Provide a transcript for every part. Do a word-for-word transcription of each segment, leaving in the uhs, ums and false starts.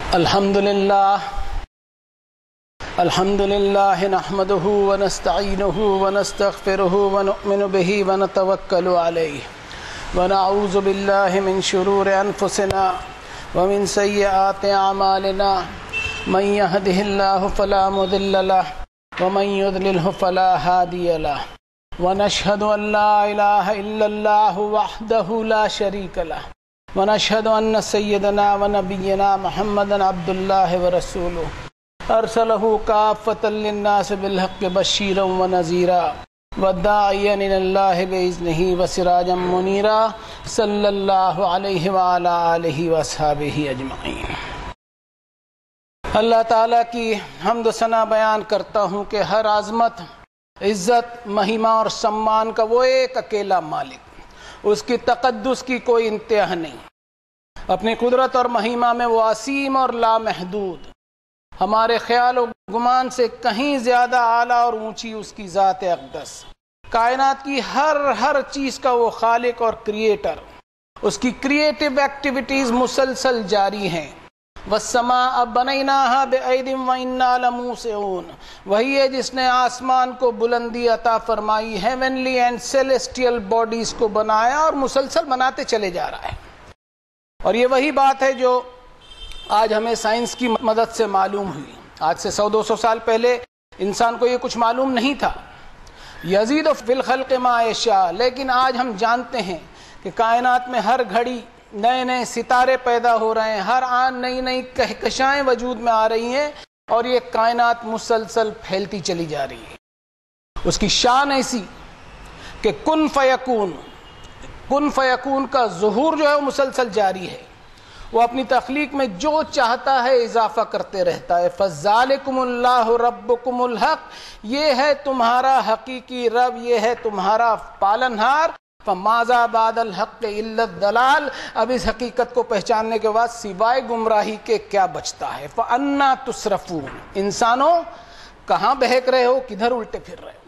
الحمد لله الحمد لله نحمده ونستعينه ونستغفره ونؤمن به ونتوكل عليه ونعوذ بالله من شرور أنفسنا ومن سيئات أعمالنا من يهده الله فلا مضل له ومن يضلله فلا هادي له ونشهد أن لا إله إلا الله وحده لا شريك له ونشهد أن سيدنا ونبينا محمدا عبد الله ورسوله أرسله كافة للناس بالحق بشيرا ونذيرا وداعيا إلى الله بإذنه وسراجا منيرا صلى الله عليه وعلى آله وأصحابه أجمعين۔ اللہ تعالیٰ کی حمد و ثنا بیان کرتا ہوں کہ ہر عظمت، عزت، مہیما اور سمان کا وہ ایک اکیلا مالک، اس کی تقدس کی کوئی انتہا نہیں، اپنی قدرت اور مہیما میں وہ عظیم اور لامحدود، ہمارے خیال و گمان سے کہیں زیادہ اعلیٰ اور اونچی اس کی ذات اقدس، کائنات کی ہر ہر چیز کا وہ خالق اور کریٹر، اس کی کریٹیو ایکٹیویٹیز مسلسل جاری ہیں۔ وَالسَّمَاءَ بَنَيْنَاهَا بِأَيْدٍ وَإِنَّا لَمُوسِعُونَ، وہی ہے جس نے آسمان کو بلندی عطا فرمائی، ہیونلی اینڈ سیلیسٹیل باڈیز کو بنایا اور مسلسل بناتے چلے جا رہا ہے۔ اور یہ وہی بات ہے جو آج ہمیں سائنس کی مدد سے معلوم ہوئی۔ آج سے سو دو سو سال پہلے انسان کو یہ کچھ معلوم نہیں تھا۔ یزید فی الخلق ما یشاء، لیکن آج ہم جانتے ہیں کہ کائنات میں ہر گھڑی نئے نئے ستارے پیدا ہو رہے ہیں، ہر آن نئی نئی کہکشائیں وجود میں آ رہی ہیں، اور یہ کائنات مسلسل پھیلتی چلی جا رہی ہے۔ اس کی شان ایسی کہ کن فیکون کن فیکون کا ظہور جو ہے وہ مسلسل جاری ہے۔ وہ اپنی تخلیق میں جو چاہتا ہے اضافہ کرتے رہتا ہے۔ فَذَلِكُمُ اللَّهُ رَبُّكُمُ الْحَقُّ، یہ ہے تمہارا حقیقی رب، یہ ہے تمہارا پالنہار۔ فَمَاذَا بَعْدَ الْحَقِّ إِلَّا الضَّلَالُ، اب اس حقیقت کو پہچاننے کے بعد سوائے گمراہی کے کیا بچتا ہے۔ فَأَنَّا تُصْرَفُونَ، انسانوں کہاں بہک رہے ہو، کدھر الٹے پھر رہے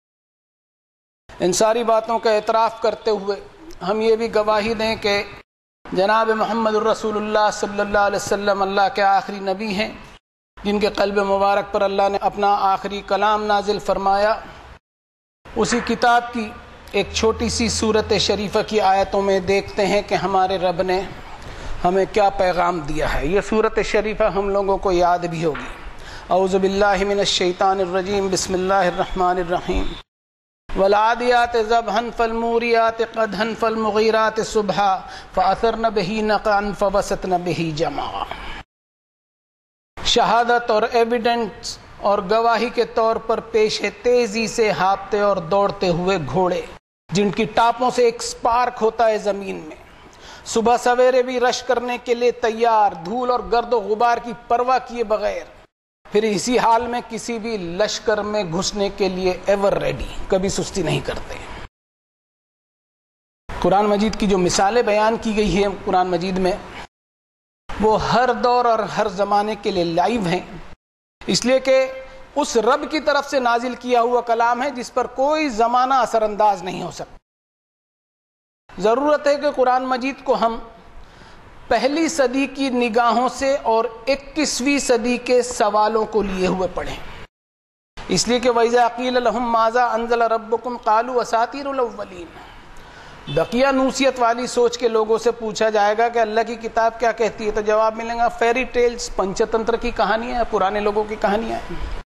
ہو۔ ان ساری باتوں کا اعتراف کرتے ہوئے ہم یہ بھی گواہی دیں کہ جناب محمد الرسول اللہ صلی اللہ علیہ وسلم اللہ کے آخری نبی ہیں، جن کے قلب مبارک پر اللہ نے اپنا آخری کلام نازل فرمایا۔ اسی کتاب کی ایک چھوٹی سی سورت شریفہ کی آیتوں میں دیکھتے ہیں کہ ہمارے رب نے ہمیں کیا پیغام دیا ہے۔ یہ سورت شریفہ ہم لوگوں کو یاد بھی ہوگی۔ اعوذ باللہ من الشیطان الرجیم، بسم اللہ الرحمن الرحیم۔ والعادیات ضبحا فالموریات قدحا فالمغیرات صبحا فأثرن به نقعا فوسطن به جمعا۔ شہادت اور ایویڈنس اور گواہی کے طور پر پیش ہے تیزی سے ہانپتے اور دوڑتے ہوئے گھوڑے، جن کی ٹاپوں سے ایک سپارک ہوتا ہے زمین میں، صبح سویرے بھی رش کرنے کے لیے تیار، دھول اور گرد و غبار کی پرواہ کیے بغیر، پھر اسی حال میں کسی بھی لشکر میں گھسنے کے لیے ایور ریڈی، کبھی سستی نہیں کرتے۔ قرآن مجید کی جو مثالیں بیان کی گئی ہیں قرآن مجید میں، وہ ہر دور اور ہر زمانے کے لیے لائیو ہیں، اس لیے کہ اس رب کی طرف سے نازل کیا ہوا کلام ہے جس پر کوئی زمانہ اثر انداز نہیں ہو سکتا۔ ضرورت ہے کہ قرآن مجید کو ہم پہلی صدی کی نگاہوں سے اور اکیسویں صدی کے سوالوں کو لیے ہوئے پڑھیں، اس لیے کہ وَإِذَا قِيلَ لَهُم مَاذَا أَنزَلَ رَبُّكُمْ قَالُوا أَسَاطِيرُ الْأَوَّلِينَ، بقیہ نوسیت والی سوچ کے لوگوں سے پوچھا جائے گا کہ اللہ کی کتاب کیا کہتی ہے، تو جواب ملے گا فیری ٹیلز، پنچ تنتر کی کہانیاں ہیں، پرانے لوگوں کی کہانیاں ہیں۔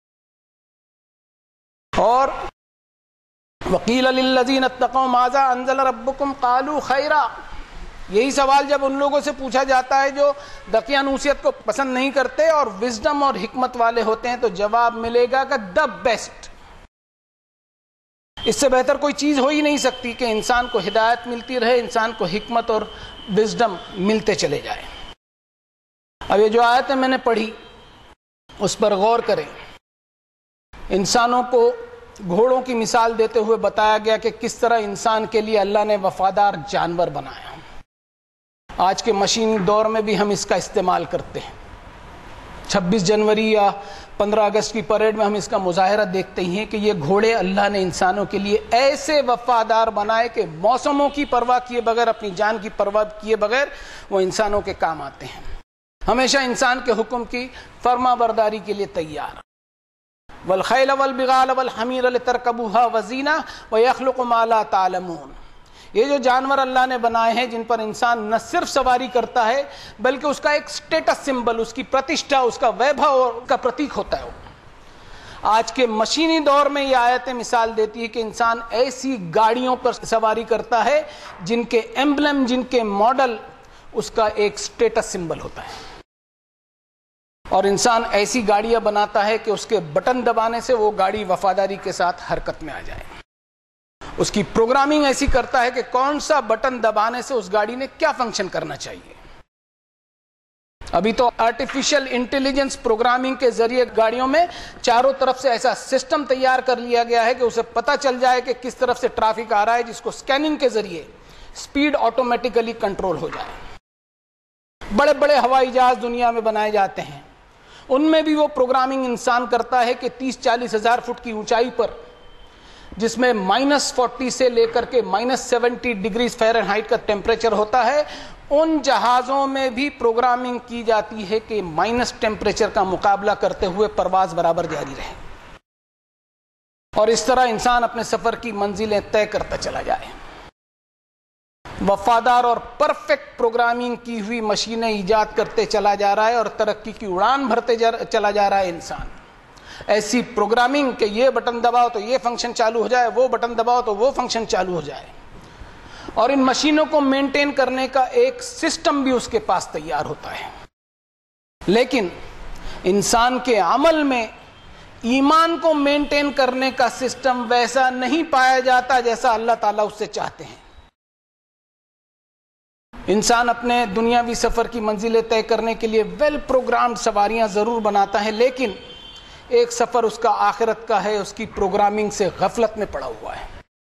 اور وَقِيلَ لِلَّذِينَ اتَّقَوْا مَاذَا أَنزَلَ رَبُّكُمْ قَالُوا خَيْرًا، یہی سوال جب ان لوگوں سے پوچھا جاتا ہے جو دقیانوسیت کو پسند نہیں کرتے اور وزڈم اور حکمت والے ہوتے ہیں، تو جواب ملے گا کہ دا بیسٹ، اس سے بہتر کوئی چیز ہو ہی نہیں سکتی کہ انسان کو ہدایت ملتی رہے، انسان کو حکمت اور وزڈم ملتے چلے جائے۔ اب یہ جو آیتیں میں نے پڑھی اس پر غور کریں۔ انسانوں کو گھوڑوں کی مثال دیتے ہوئے بتایا گیا کہ کس طرح انسان کے لیے اللہ نے وفادار جانور بنایا۔ آج کے مشینی دور میں بھی ہم اس کا استعمال کرتے ہیں۔ چھبیس جنوری یا پندرہ اگست کی پریڈ میں ہم اس کا مظاہرہ دیکھتے ہیں کہ یہ گھوڑے اللہ نے انسانوں کے لیے ایسے وفادار بنائے کہ موسموں کی پرواہ کیے بغیر، اپنی جان کی پرواہ کیے بغیر وہ انسانوں کے کام آتے ہیں۔ ہمیشہ انسان کے حکم کی فرما برداری کے لیے تیار. والخیل والبغال والحمیر لترکبوها وزینہ ویخلق ما لا تعلمون. یہ جو جانور اللہ نے بنائے ہیں جن پر انسان نہ صرف سواری کرتا ہے بلکہ اس کا ایک سٹیٹس سمبل، اس کی پرتشٹھا، اس کا ویبھو کا پرتیک ہوتا ہے. آج کے مشینی دور میں یہ آیتیں مثال دیتی ہے کہ انسان ایسی گاڑیوں پر سواری کرتا ہے جن کے ایمبلم، جن کے ماڈل اس کا ایک سٹیٹس سمبل ہوتا ہے. اور انسان ایسی گاڑیاں بناتا ہے کہ اس کے بٹن دبانے سے وہ گاڑی وفاداری کے ساتھ حرکت میں آ جائے. اس کی پروگرامنگ ایسی کرتا ہے کہ کون سا بٹن دبانے سے اس گاڑی نے کیا فنکشن کرنا چاہیے. ابھی تو آرٹیفیشل انٹیلیجنس پروگرامنگ کے ذریعے گاڑیوں میں چاروں طرف سے ایسا سسٹم تیار کر لیا گیا ہے کہ اسے پتہ چل جائے کہ کس طرف سے ٹریفک آ رہا ہے، جس کو سکیننگ کے ذریعے سپیڈ آٹومیٹیکلی کنٹرول ہو جائے. بڑے بڑے ہوائی جہاز دنیا میں بنائے جاتے ہیں، ان میں بھی وہ پروگرامنگ انسان کرتا ہے کہ تیس چالیس ہزار فٹ کی اونچائی پر، جس میں مائنس فورٹی سے لے کر کے minus seventy degrees Fahrenheit کا ٹیمپریچر ہوتا ہے، ان جہازوں میں بھی پروگرامنگ کی جاتی ہے کہ مائنس ٹیمپریچر کا مقابلہ کرتے ہوئے پرواز برابر جاری رہے، اور اس طرح انسان اپنے سفر کی منزلیں طے کرتا چلا جائے. وفادار اور پرفیکٹ پروگرامنگ کی ہوئی مشینیں ایجاد کرتے چلا جا رہا ہے اور ترقی کی اڑان بھرتے چلا جا رہا ہے انسان. ایسی پروگرامنگ کہ یہ بٹن دباؤ تو یہ فنکشن چالو ہو جائے، وہ بٹن دباؤ تو وہ فنکشن چالو ہو جائے. اور ان مشینوں کو مینٹین کرنے کا ایک سسٹم بھی اس کے پاس تیار ہوتا ہے. لیکن انسان کے عمل میں ایمان کو مینٹین کرنے کا سسٹم ویسا نہیں پایا جاتا جیسا اللہ تعالیٰ اس سے چاہتے ہیں. انسان اپنے دنیاوی سفر کی منزلیں طے کرنے کے لیے ویل پروگرامڈ سواریاں ضرور بناتا ہے، لیکن ایک سفر اس کا آخرت کا ہے، اس کی پروگرامنگ سے غفلت میں پڑا ہوا ہے.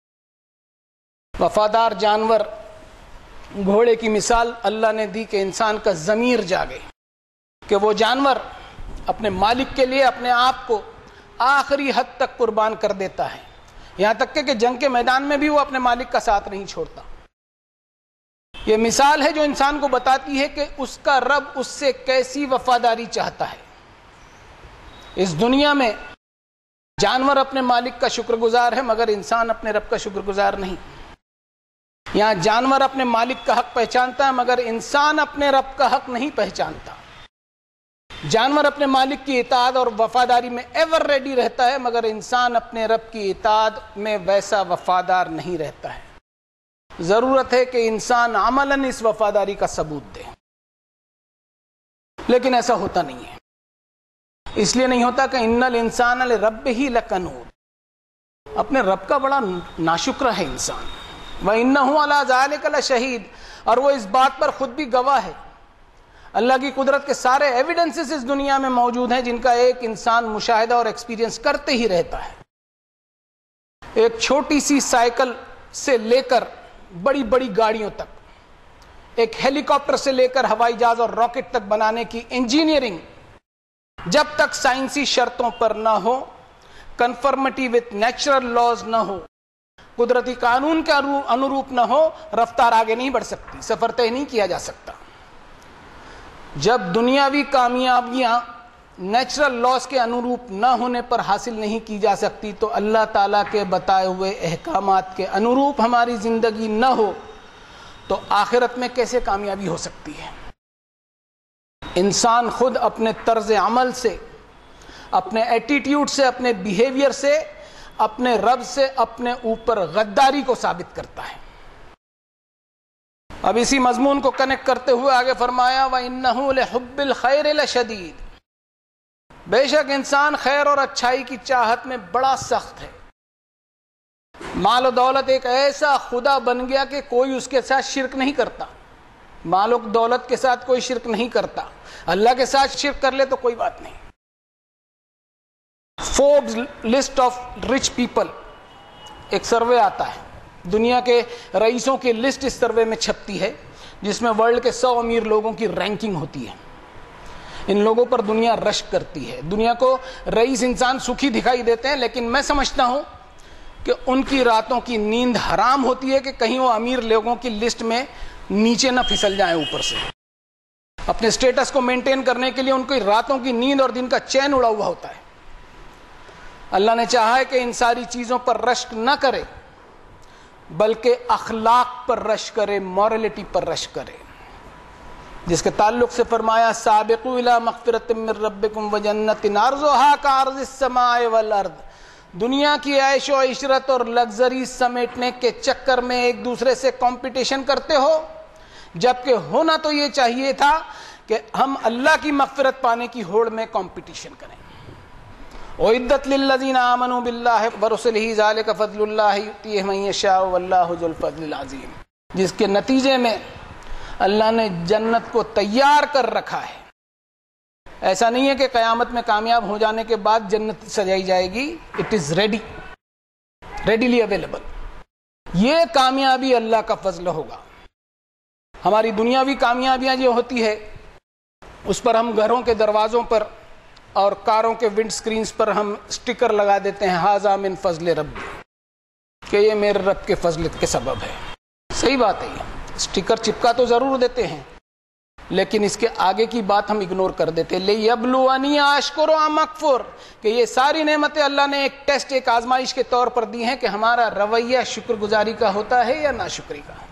وفادار جانور گھوڑے کی مثال اللہ نے دی کہ انسان کا ضمیر جاگے، کہ وہ جانور اپنے مالک کے لیے اپنے آپ کو آخری حد تک قربان کر دیتا ہے، یہاں تک کہ جنگ کے میدان میں بھی وہ اپنے مالک کا ساتھ نہیں چھوڑتا. یہ مثال ہے جو انسان کو بتاتی ہے کہ اس کا رب اس سے کیسی وفاداری چاہتا ہے. اس دنیا میں جانور اپنے مالک کا شکر گزار ہے مگر انسان اپنے رب کا شکر گزار نہیں. یہاں جانور اپنے مالک کا حق پہچانتا ہے مگر انسان اپنے رب کا حق نہیں پہچانتا. جانور اپنے مالک کی اطاعت اور وفاداری میں ایور ریڈی رہتا ہے مگر انسان اپنے رب کی اطاعت میں ویسا وفادار نہیں رہتا ہے. ضرورت ہے کہ انسان عملاً اس وفاداری کا ثبوت دے، لیکن ایسا ہوتا نہیں ہے. اس لیے نہیں ہوتا کہ ان الانسان لربہ لکنود، اپنے رب کا بڑا ناشکر ہے انسان. وَإِنَّهُ عَلَىٰ ذَلِكَ لَشَهِيدٌ، اور وہ اس بات پر خود بھی گواہ ہے. اللہ کی قدرت کے سارے ایویڈنسز اس دنیا میں موجود ہیں جن کا ایک انسان مشاہدہ اور ایکسپیرینس کرتے ہی رہتا ہے. ایک چھوٹی سی سائیکل سے لے کر بڑی بڑی گاڑیوں تک، ایک ہیلی کاپٹر سے لے کر ہوائی جہاز اور راکٹ تک بنانے کی انجینئرنگ جب تک سائنسی شرطوں پر نہ ہو، کنفرمٹی وتھ نیچرل لاز نہ ہو، قدرتی قانون کے انوروپ نہ ہو، رفتار آگے نہیں بڑھ سکتی، سفر طے نہیں کیا جا سکتا. جب دنیاوی کامیابیاں نیچرل لاز کے انوروپ نہ ہونے پر حاصل نہیں کی جا سکتی تو اللہ تعالیٰ کے بتائے ہوئے احکامات کے انوروپ ہماری زندگی نہ ہو تو آخرت میں کیسے کامیابی ہو سکتی ہے. انسان خود اپنے طرز عمل سے، اپنے ایٹیٹیوڈ سے، اپنے بیہیویئر سے اپنے رب سے اپنے اوپر غداری کو ثابت کرتا ہے. اب اسی مضمون کو کنیکٹ کرتے ہوئے آگے فرمایا وَإِنَّهُ لِحُبِّ الْخَيْرِ لَشَدِيدٌ، بے شک انسان خیر اور اچھائی کی چاہت میں بڑا سخت ہے. مال و دولت ایک ایسا خدا بن گیا کہ کوئی اس کے ساتھ شرک نہیں کرتا. مال و دولت کے ساتھ کوئی شرک نہیں کرتا، اللہ کے ساتھ شرک کر لے تو کوئی بات نہیں. Forbes list of rich people ایک سروے آتا ہے، دنیا کے رئیسوں کی لسٹ اس سروے میں چھپتی ہے جس میں ورلڈ کے سو امیر لوگوں کی رینکنگ ہوتی ہے. ان لوگوں پر دنیا رشک کرتی ہے. دنیا کو رئیس انسان سکھی دکھائی دیتے ہیں، لیکن میں سمجھتا ہوں کہ ان کی راتوں کی نیند حرام ہوتی ہے کہ کہیں وہ امیر لوگوں کی لسٹ میں نیچے نہ پھسل جائیں اوپر سے. اپنے سٹیٹس کو مینٹین کرنے کے لیے ان کی راتوں کی نیند اور دن کا چین اڑا ہوا ہوتا ہے. اللہ نے چاہا ہے کہ ان ساری چیزوں پر رشک نہ کرے بلکہ اخلاق پر رشک کرے, مورلٹی پر رشک کرے, جس کے تعلق سے فرمایا سابقوا الی مغفرۃ من ربکم وجنۃ عرضھا کعرض السماء والارض. دنیا کی عیش و عشرت اور لگژری سمیٹنے کے چکر میں ایک دوسرے سے کمپٹیشن کرتے ہو, جبکہ ہونا تو یہ چاہیے تھا کہ ہم اللہ کی مغفرت پانے کی ہوڑ میں کمپٹیشن کریں. اعدت للذین آمنوا باللہ ورسلہ ذلک فضل اللہ یؤتیہ من یشاء واللہ ذو الفضل العظیم, جس کے نتیجے میں اللہ نے جنت کو تیار کر رکھا ہے. ایسا نہیں ہے کہ قیامت میں کامیاب ہو جانے کے بعد جنت سجائی جائے گی. It is ready, readily available. یہ کامیابی اللہ کا فضل ہوگا. ہماری دنیاوی کامیابیاں جو ہوتی ہے اس پر ہم گھروں کے دروازوں پر اور کاروں کے ونڈ سکرینز پر ہم سٹیکر لگا دیتے ہیں ھذا من فضل ربی, کہ یہ میرے رب کے فضل کے سبب ہے. صحیح بات ہے, یہ سٹیکر چپکا تو ضرور دیتے ہیں لیکن اس کے آگے کی بات ہم اگنور کر دیتے. لیبلونی اشکر ام اکفر, کہ یہ ساری نعمتیں اللہ نے ایک ٹیسٹ, ایک آزمائش کے طور پر دی ہیں کہ ہمارا رویہ شکر گزاری کا ہوتا ہے یا ناشکری کا.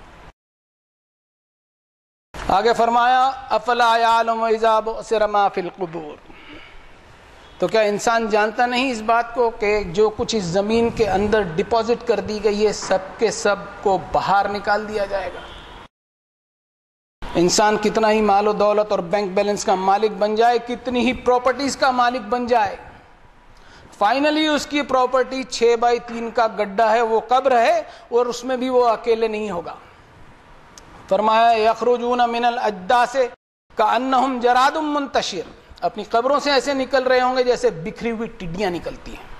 آگے فرمایا افلا یعلم اذا بعثر ما فی القبور, تو کیا انسان جانتا نہیں اس بات کو کہ جو کچھ اس زمین کے اندر ڈپازٹ کر دی گئی ہے سب کے سب کو باہر نکال دیا جائے گا. انسان کتنا ہی مال و دولت اور بینک بیلنس کا مالک بن جائے, کتنی ہی پراپرٹیز کا مالک بن جائے, فائنلی اس کی پراپرٹی چھ بائی تین کا گڈھا ہے, وہ قبر ہے, اور اس میں بھی وہ اکیلے نہیں ہوگا. فرمایا یخرجون من الاجداث کانہم جراد منتشر, اپنی قبروں سے ایسے نکل رہے ہوں گے جیسے بکھری ہوئی ٹڈیاں نکلتی ہیں.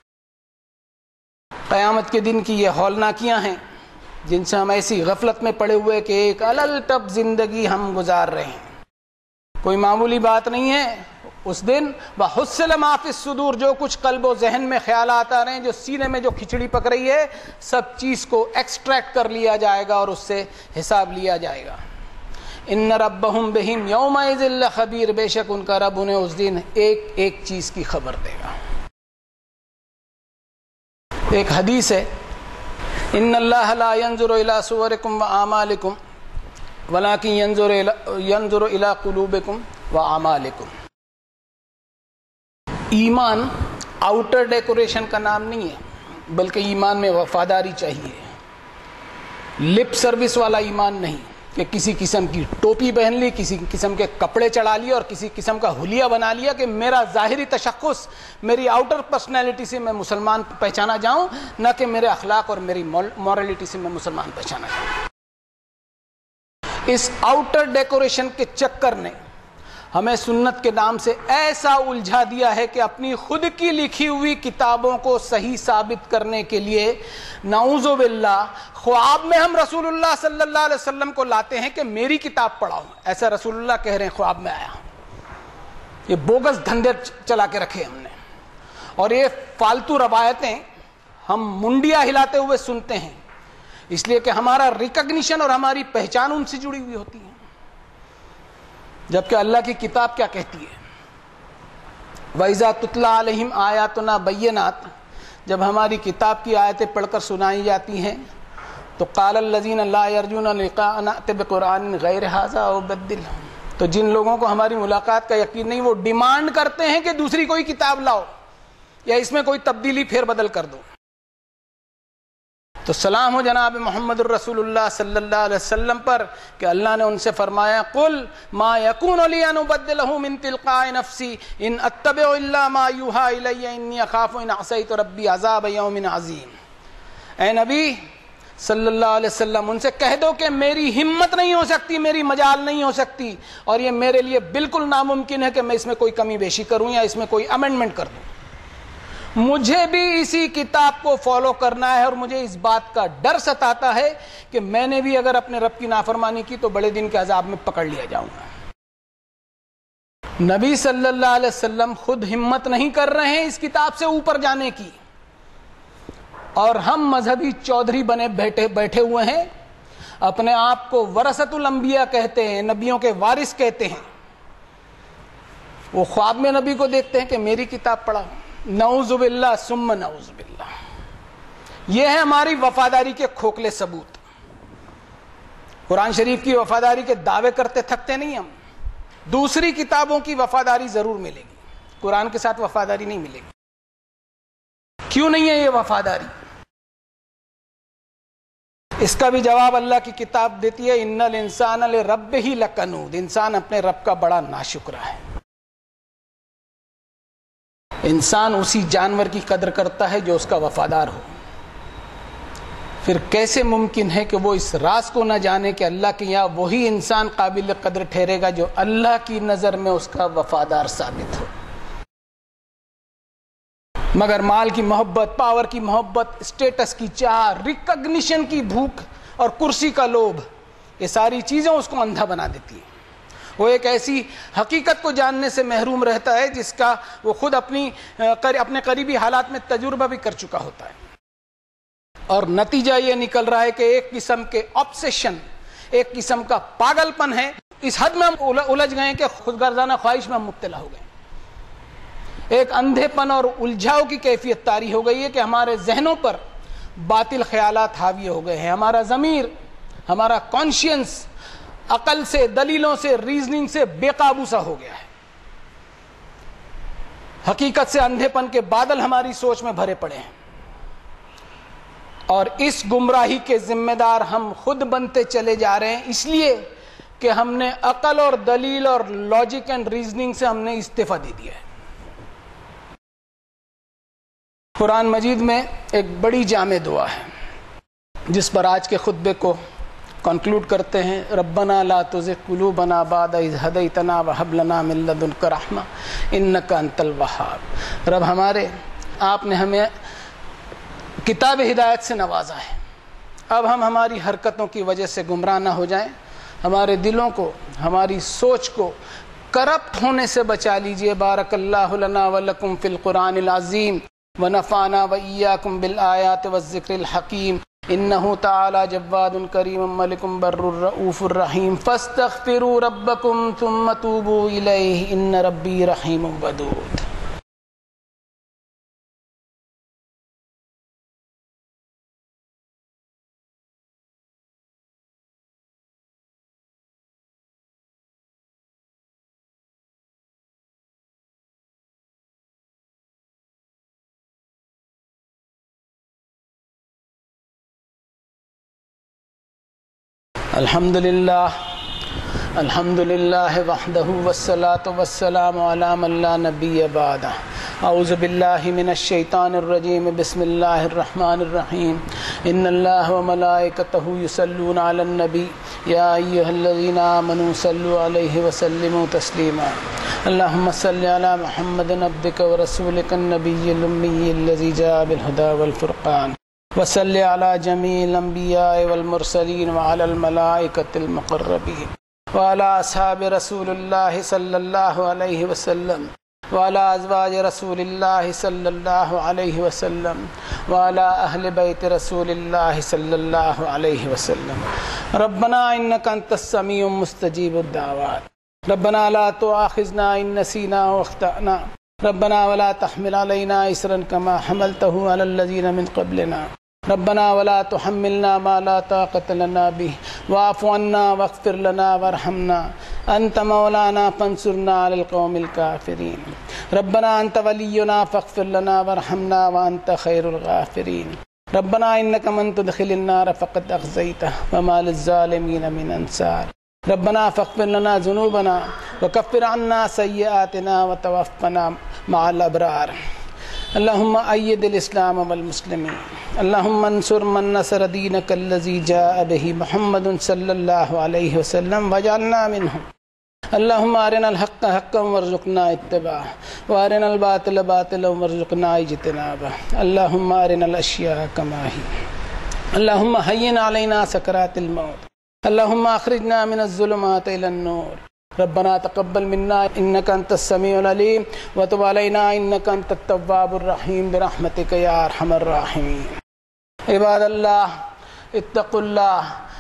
قیامت کے دن کی یہ ہولناکیاں ہیں جن سے ہم ایسی غفلت میں پڑے ہوئے کہ ایک الل ٹپ زندگی ہم گزار رہے ہیں. کوئی معمولی بات نہیں ہے. اس دن وحصل ما فی الصدور, جو کچھ قلب و ذہن میں خیالات آ رہے ہیں, جو سینے میں جو کھچڑی پک رہی ہے, سب چیز کو ایکسٹریکٹ کر لیا جائے گا اور اس سے حساب لیا جائے گا. ان ربہم بہم یومئذ لخبیر, بے شک ان کا رب انہیں اس دن ایک ایک چیز کی خبر دے گا. ایک حدیث ہے ان اللہ لا ينظر الى صورکم واعمالکم ولکن ينظر ينظر الى قلوبکم واعمالکم. ایمان آؤٹر ڈیکوریشن کا نام نہیں ہے بلکہ ایمان میں وفاداری چاہیے. لپ سروس والا ایمان نہیں کہ کسی قسم کی ٹوپی پہن لی, کسی قسم کے کپڑے چڑھا لیے اور کسی قسم کا حلیہ بنا لیا کہ میرا ظاہری تشخص, میری آؤٹر پرسنالٹی سے میں مسلمان پہچانا جاؤں, نہ کہ میرے اخلاق اور میری مورلٹی سے میں مسلمان پہچانا جاؤں. اس آؤٹر ڈیکوریشن کے چکر نے ہمیں سنت کے نام سے ایسا الجھا دیا ہے کہ اپنی خود کی لکھی ہوئی کتابوں کو صحیح ثابت کرنے کے لیے نعوذ باللہ خواب میں ہم رسول اللہ صلی اللہ علیہ وسلم کو لاتے ہیں کہ میری کتاب پڑھاؤ. ایسا رسول اللہ کہہ رہے ہیں خواب میں آیا. یہ بوگس دھندے چلا کے رکھے ہم نے, اور یہ فالتو روایتیں ہم منڈیا ہلاتے ہوئے سنتے ہیں اس لیے کہ ہمارا ریکگنیشن اور ہماری پہچان ان سے جڑی ہوئی ہوتی ہے. جبکہ اللہ کی کتاب کیا کہتی ہے؟ وَإِذَا تُتْلَىٰ عَلَيْهِمْ آيَاتُنَا بَيِّنَاتٍ, جب ہماری کتاب کی آیتیں پڑھ کر سنائی جاتی ہیں تو قَالَ الَّذِينَ لَا يَرْجُونَ لِقَاءَنَا ائْتِ بِقُرْآنٍ غَيْرِ هَٰذَا أَوْ بَدِّلْهُ, تو جن لوگوں کو ہماری ملاقات کا یقین نہیں وہ ڈیمانڈ کرتے ہیں کہ دوسری کوئی کتاب لاؤ یا اس میں کوئی تبدیلی پھیر بدل کر دو. تو سلام ہو جناب محمد الرسول اللہ صلی اللہ علیہ وسلم پر کہ اللہ نے ان سے فرمایا قل ما یکون لی ان ابدلہ من تلقاء نفسی ان اتبع الا ما یوحی الی انی اخاف ان عصیت ربی عذاب یوم عظیم. اے نبی صلی اللہ علیہ وسلم ان سے کہہ دو کہ میری ہمت نہیں ہو سکتی, میری مجال نہیں ہو سکتی, اور یہ میرے لیے بالکل ناممکن ہے کہ میں اس میں کوئی کمی بیشی کروں یا اس میں کوئی امینڈمنٹ کر دوں. مجھے بھی اسی کتاب کو فالو کرنا ہے اور مجھے اس بات کا ڈر ستاتا ہے کہ میں نے بھی اگر اپنے رب کی نافرمانی کی تو بڑے دن کے عذاب میں پکڑ لیا جاؤں گا. نبی صلی اللہ علیہ وسلم خود ہمت نہیں کر رہے ہیں اس کتاب سے اوپر جانے کی, اور ہم مذہبی چودھری بنے بیٹھے بیٹھے ہوئے ہیں اپنے آپ کو ورثۃ الانبیاء کہتے ہیں، نبیوں کے وارث کہتے ہیں، وہ خواب میں نبی کو دیکھتے ہیں کہ میری کتاب پڑھا، نعوذ باللہ ثم نعوذ باللہ۔ یہ ہے ہماری وفاداری کے کھوکھلے ثبوت۔ قرآن شریف کی وفاداری کے دعوے کرتے تھکتے نہیں ہم، دوسری کتابوں کی وفاداری ضرور ملے گی، قرآن کے ساتھ وفاداری نہیں ملے گی۔ کیوں نہیں ہے یہ وفاداری؟ اس کا بھی جواب اللہ کی کتاب دیتی ہے، ان الانسان لربہ لکنود، انسان اپنے رب کا بڑا ناشکرا ہے۔ انسان اسی جانور کی قدر کرتا ہے جو اس کا وفادار ہو، پھر کیسے ممکن ہے کہ وہ اس راز کو نہ جانے کہ اللہ کے یہاں وہی انسان قابل قدر ٹھہرے گا جو اللہ کی نظر میں اس کا وفادار ثابت ہو۔ مگر مال کی محبت، پاور کی محبت، اسٹیٹس کی چاہ، ریکگنیشن کی بھوک اور کرسی کا لوبھ، یہ ساری چیزیں اس کو اندھا بنا دیتی ہیں۔ وہ ایک ایسی حقیقت کو جاننے سے محروم رہتا ہے جس کا وہ خود اپنی اپنے قریبی حالات میں تجربہ بھی کر چکا ہوتا ہے، اور نتیجہ یہ نکل رہا ہے کہ ایک قسم کے آبسیشن، ایک قسم کا پاگل پن ہے، اس حد میں ہم الجھ گئے کہ خود غرضانہ خواہش میں ہم مبتلا ہو گئے۔ ایک اندھے پن اور الجھاؤ کی کیفیت طاری ہو گئی ہے کہ ہمارے ذہنوں پر باطل خیالات حاوی ہو گئے ہیں، ہمارا ضمیر، ہمارا کانشینس عقل سے، دلیلوں سے، ریزننگ سے بے قابو سا ہو گیا ہے۔ حقیقت سے اندھے پن کے بادل ہماری سوچ میں بھرے پڑے ہیں، اور اس گمراہی کے ذمہ دار ہم خود بنتے چلے جا رہے ہیں، اس لیے کہ ہم نے عقل اور دلیل اور لاجک اینڈ ریزننگ سے ہم نے استعفیٰ دے دیا ہے۔ قرآن مجید میں ایک بڑی جامع دعا ہے جس پر آج کے خطبے کو کنکلوڈ کرتے ہیں، ربنا لا تزغ قلوبنا بعد اذ ہدیتنا وہب لنا من لدنک رحمہ انک انت الوہاب۔ رب ہمارے، آپ نے ہمیں کتاب ہدایت سے نوازا ہے، اب ہم ہماری حرکتوں کی وجہ سے گمراہ نہ ہو جائیں، ہمارے دلوں کو، ہماری سوچ کو کرپٹ ہونے سے بچا لیجئے۔ بارک اللہ لنا ولکم فی القرآن العظیم ونفعنا وإیاکم بالآیات والذکر الحکیم، انہ تعالی جواد کریم ملک بر الرؤوف الرحیم، فاستغفروا ربکم ثم توبوا الیہ ان ربی رحیم ودود۔ الحمد للہ الحمد للہ وحدہ والصلاة والسلام علی من لا نبی بعدہ۔ اعوذ باللہ من الشیطان الرجیم، بسم اللہ الرحمن الرحیم، ان اللہ وملائکتہ یصلون علی النبی یا ایھا الذین آمنوا صلوا علیہ وسلموا تسلیما۔ اللہم صل علی محمد عبدک ورسولک النبی الامی الذی جاء بالہدی والفرقان، وصلی علی جمیع الانبیاء والمرسلین وعلی الملائکۃ المقربین وعلی اصحاب رسول اللہ صلی اللہ علیہ وسلم وعلی ازواج رسول اللہ صلی اللہ علیہ وسلم وعلی اہل بیت رسول اللہ صلی اللہ علیہ وسلم۔ ربنا انک انت السمیع مستجیب الدعوات، ربنا لا تؤاخذنا ان نسینا واخطأنا، ربنا ولا تحمل علینا اصرا کما حملته علی الذین من قبلنا، ربنا ولا تحملنا ما لا طاقة لنا به واعف عنا واغفر لنا وارحمنا انت مولانا فانصرنا على القوم الكافرين، ربنا انت ولينا فاغفر لنا وارحمنا وانت خير الغافرين، ربنا انك من تدخل النار فقد اخزيته وما للظالمين من انصار، ربنا فاغفر لنا ذنوبنا وكفر عنا سيئاتنا وتوفنا مع الابرار، اللهم أيد الإسلام والمسلمين، اللهم انصر من نصر دينك الذي جاء به محمد صلى الله عليه وسلم واجعلنا منهم، اللهم أرنا الحق حقا وارزقنا اتباعه وأرنا الباطل باطلا وارزقنا اجتنابه، اللهم أرنا الأشياء كما هي، اللهم هين علينا سكرات الموت، اللهم أخرجنا من الظلمات إلى النور، ربنا تقبل منا انك انت السميع العليم وتب علينا انك انت التواب الرحيم برحمتك يا ارحم الراحمين۔ عباد اللہ اتقوا اللہ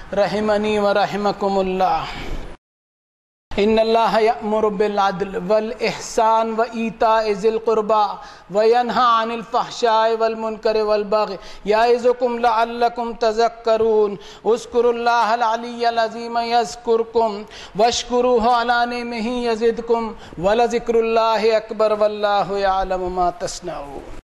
رحمنی و رحمکم اللہ۔ ان اللہ یأمر بالعدل والاحسان وایتاء ذی القربى وینہی عن الفحشاء والمنکر والبغی یعظکم لعلکم تذکرون۔ اذکروا اللہ العلی العظیم یذکرکم واشکروہ علی نعمہ یزدکم ولذکر اللہ اکبر واللہ یعلم ما تصنعون۔